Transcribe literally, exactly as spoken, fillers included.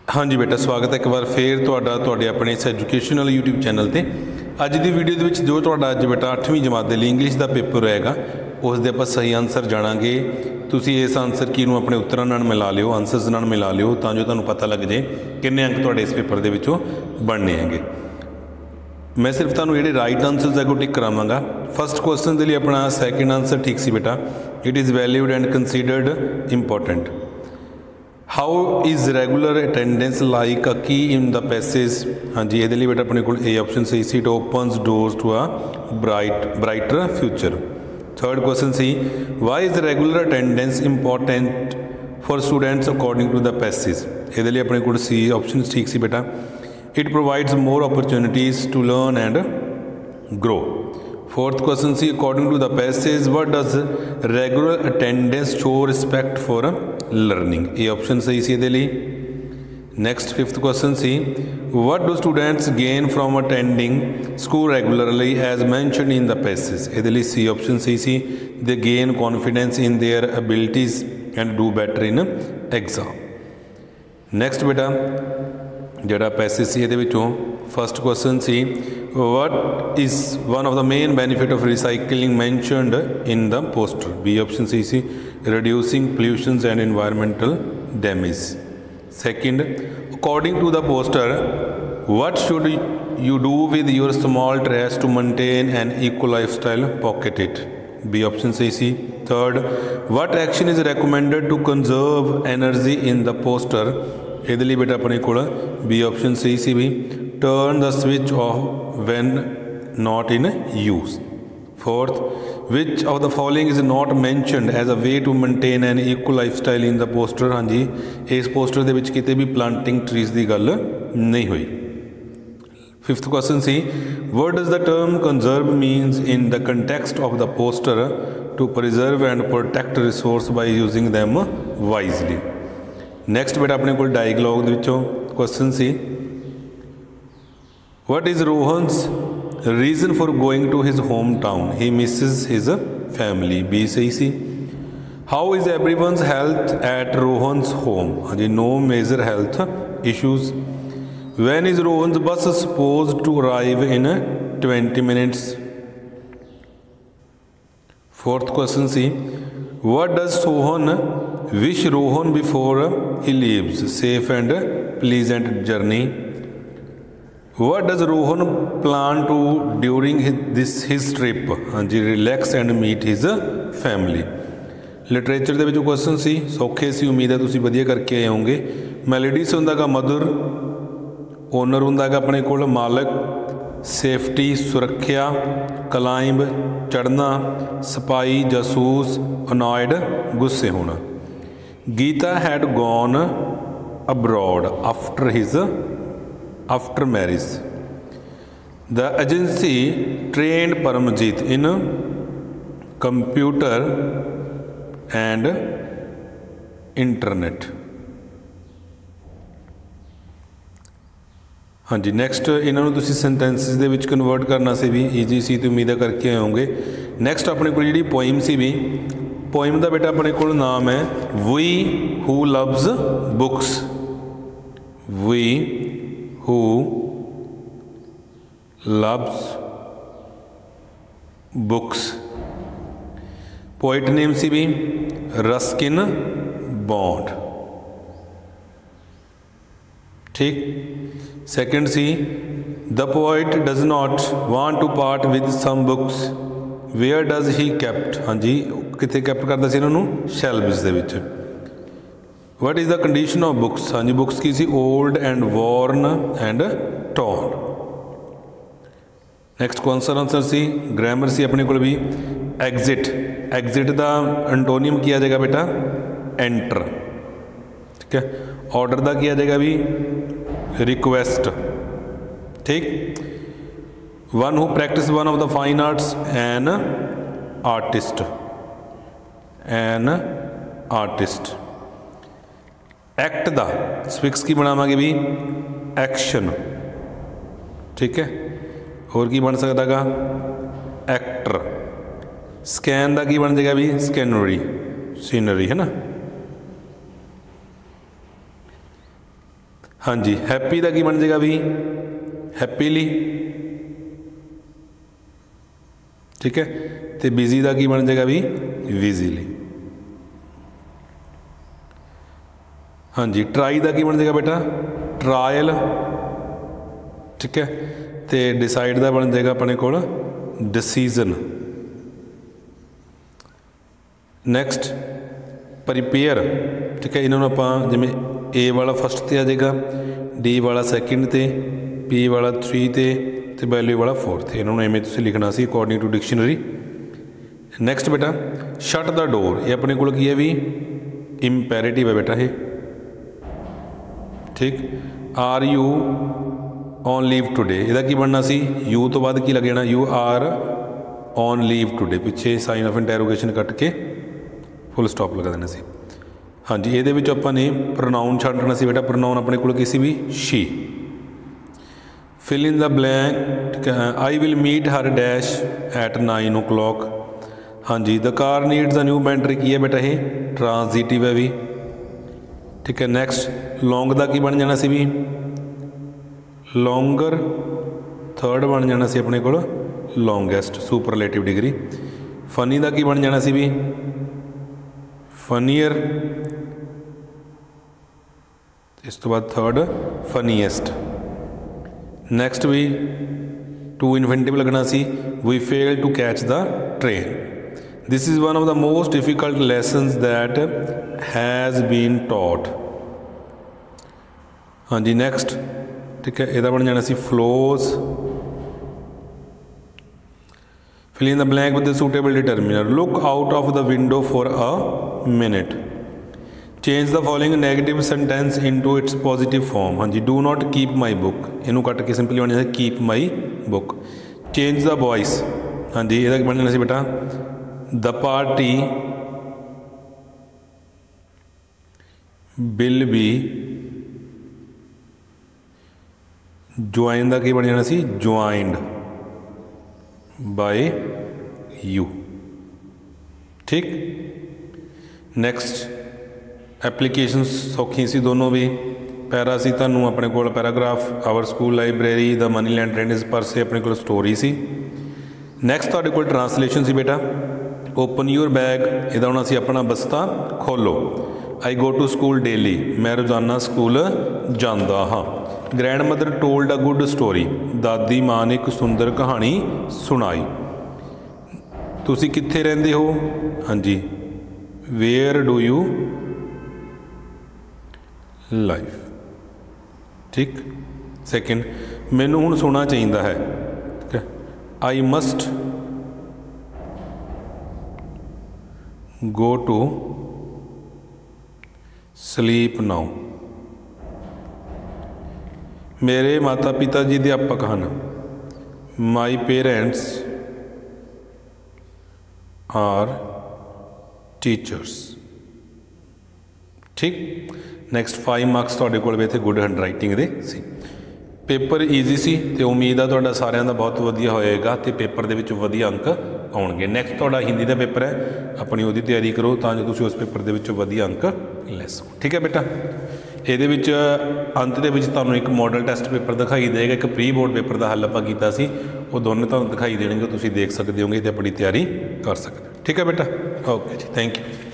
हाँ जी बेटा, स्वागत है एक बार फिर तुहाडा तुहाडे अपने इस एजुकेशनल यूट्यूब चैनल ते। अज की वीडियो दे विच जो तुहाडा अज बेटा अठवीं जमात दे लई इंग्लिश का पेपर होएगा उस दे आपां सही आंसर जाणांगे। तुसीं इस आंसर की नूं अपने उत्तरां नाल मिला लिओ, आंसरस नाल मिला लिओ तां जो तुहानूं पता लग जाए किन्ने अंक तुहाडे इस पेपर दे विचों बनने हैगे। मैं सिर्फ तुहानूं जिहड़े राइट आंसरस अगों टिक करावांगा। फस्ट क्वेश्चन दे लई अपना सैकेंड आंसर ठीक सी बेटा, it is valued and considered important. How is regular attendance like a key in the passage. हाँ जी, ये बेटा अपने को ए ऑप्शन सही सी, it opens doors to a bright brighter future. Third question सी, why is regular attendance important for students according to the passage. ये अपने को सी ऑप्शन ठीक सी बेटा, it provides more opportunities to learn and grow. Fourth question सी, according to the passage what does regular attendance show respect for learning. ये option सही सी ये। नेक्स्ट फिफ्थ क्वेश्चन सी, what do students gain from attending school regularly as mentioned in the passage. ये C option सही सी, they gain confidence in their abilities and do better in exam. Next बेटा जोड़ा passage सी ये first question सी, what is one of the main benefit of recycling mentioned in the poster। B option C C, reducing pollution and environmental damage। Second, according to the poster what should you do with your small trash to maintain an eco lifestyle, pocket it। B option C C। Third, what action is recommended to conserve energy in the poster। ਇਹਦੇ ਲਈ बेटा अपने को B option C सी भी, turn the switch off when not in use. Fourth, which of the following is not mentioned as a way to maintain an equal life style in the poster. हाँ जी, इस poster के विच किते भी planting trees की गल नहीं हुई। फिफ्थ क्वेश्चन सी, what does the term conserve means in the context of the poster to preserve and protect resource by using them wisely. Next बेटा अपने को डायलॉग क्वेश्चन सी, what is Rohan's reason for going to his home town, he misses his family. B सही सी। How is everyone's health at Rohan's home. हाँ जी, no major health issues. When is Rohan's bus suppose to arrive in twenty minutes. Fourth question सी, what does Sohan wish Rohan before he leaves, safe and pleasant journey। what does Rohan plan to during his, this his trip। हाँ जी, relax and meet his family। Literature ਦੇ ਵਿੱਚ question सी सौखे सी, उम्मीद है तुसीं वधिया करके आए होंगे। मैलोडीस हुंदा गा मधुर, ओनर हुंदा गा अपने कोल मालक, सेफ्टी सुरक्षा, क्लाइंब चढ़ना, सपाई जासूस, अनॉयड गुस्से होना। Geeta had gone abroad after his after marriage. The agency trained Paramjit in computer and internet. हाँ जी, नैक्सट इन्होंने तुसी सेंटेंसिस दे विच कन्वर्ट करना से भी ईजी सी, तो उम्मीद करके आए होंगे। नैक्सट अपने को जी पोइम सी भी, पोइम का बेटा अपने को नाम है we who loves books. We who loves books. Poet name सी भी रस्किन बॉन्ड। ठीक। सेकेंड सी, the poet does not want to part with some books, where does he kept. हाँ जी, कितने कैप्ट करता सी इन्होंने, शैल्व्स दे विच। What is the condition of books. हाँ जी, बुक्स की सी old and worn and torn. Next कौन सा आंसर सी, ग्रामर सी अपने को भी एग्जिट। एग्जिट का एंटोनियम किया जाएगा बेटा एंटर। ठीक है। ऑर्डर का किया जाएगा भी रिक्वेस्ट। ठीक। One who practice one of the fine arts an artist. An artist. एक्ट दा स्पिक्स की बनावांगे भी एक्शन। ठीक है। और की बन सकता गा एक्टर। स्कैन का की बन जाएगा भी स्कैनरी, सीनरी है ना। हाँ जी, हैप्पी का की बन जाएगा भी हैप्पीली, ठीक है। तो बिजी का की बन जाएगा भी विजीली। हाँ जी, ट्राई का की बन जाएगा बेटा ट्रायल, ठीक है। तो डिसाइड का बन जाएगा अपने को डिसीजन। नैक्सट प्रिपेयर, ठीक है। इन्होंने आप जिमें ए वाला फस्ट ते आ जाएगा, डी वाला सैकेंड ते, पी वाला थ्री ते, ते वैल्यू वाला फोर्थ। इन्होंने इवें तुसीं लिखना सी अकॉर्डिंग टू डिक्शनरी। नैक्सट बेटा शट द डोर, ये अपने को की है भी इंपैरेटिव है बेटा ये, ठीक। Are you on leave today, ਇਹਦਾ ਕੀ बनना सी यू तो बाद की लग जाना you are on leave today, पिछे साइन ऑफ इंटैरोगेशन कट के फुल स्टॉप लगा देना सी। हाँ जी, ये ਆਪਾਂ ने प्रोनाउन छड्डना सी बेटा, प्रोनाउन अपने को की सी भी she. Fill in the blank, I will meet her dash at nine o'clock. हाँ जी, the car needs a new battery, की है बेटा ये ट्रांजिटिव है भी, ठीक है। नैक्सट लॉन्ग का की बन जाना सी भी लॉन्गर, थर्ड बन जाना सी अपने को लॉन्गेस्ट सुपरलेटिव डिग्री। फनी का की बन जाना सी भी फनीयर, इस तो बाद थर्ड फनीएस्ट। नैक्सट भी टू इन्फिनिटिव लगना सी we fail to catch the train. This is one of the most difficult lessons that has been taught. हाँ जी, नैक्सट ठीक है, यदा बन जाना सी फ्लोज। Fill in the blank with the suitable determiner, look out of the window for a minute. Change the following negative sentence into its positive form. हाँ जी, do not keep my book, इनू कट के simply बन जाना keep my book. Change the voice, हाँ जी, यदा बन जाना सी बेटा the party will be, join का की बन जाना सी ज्वाइंड बाय यू, ठीक। नैक्सट एप्लीकेशन सौखी सी दोनों भी। पैरा सी तू अपने को paragraph, our school library, the money land trend is पर से अपने को स्टोरी सी। नैक्सट तुहाडे कोल ट्रांसलेशन सी बेटा ओपन यूर बैग, इहदा होना सी अपना बस्ता खोलो। I go to school daily, मैं रोज़ाना स्कूल जांदा हाँ। Grandmother told a good story, दादी माँ ने एक सुंदर कहानी सुनाई। तुसी कित्थे रहिंदे हो, हाँ जी, वेयर डू यू लाइव, ठीक। सैकेंड मैनू हुण सोना चाहिए है, ठीक है। I must go to sleep now, मेरे माता पिता जी अध्यापक हैं। माई पेरेंट्स आर टीचर्स, ठीक। नैक्सट फाइव मार्क्स तुहाडे कोल इत्थे गुड हैंड राइटिंग दे सी। पेपर ईजी सी ते उम्मीद आ तुहाडा सारिਆਂ ਦਾ बहुत वधिया होएगा ते पेपर दे विच वधिया अंक आउणगे। नैक्सट तुहाडा हिंदी का पेपर है, अपनी उहदी तैयारी करो तां जो तुसीं उस पेपर दे विच वधिया अंक ले सको, ठीक है बेटा। ਇਹਦੇ ਵਿੱਚ अंत ਦੇ ਵਿੱਚ ਤੁਹਾਨੂੰ ਇੱਕ मॉडल टैसट पेपर दिखाई देगा, एक प्री बोर्ड पेपर का हल ਆਪਾਂ ਕੀਤਾ ਸੀ, ਉਹ ਦੋਨੇ ਤੁਹਾਨੂੰ ਦਿਖਾਈ ਦੇਣਗੇ, ਤੁਸੀਂ देख सकते होगे तो अपनी तैयारी कर सकते हो, ठीक है बेटा। ओके जी, थैंक यू।